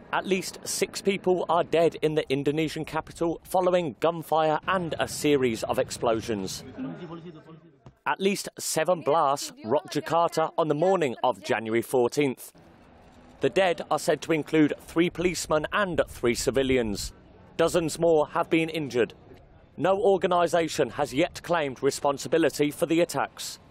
At least 6 people are dead in the Indonesian capital following gunfire and a series of explosions. At least 7 blasts rocked Jakarta on the morning of January 14th. The dead are said to include 3 policemen and 3 civilians. Dozens more have been injured. No organisation has yet claimed responsibility for the attacks.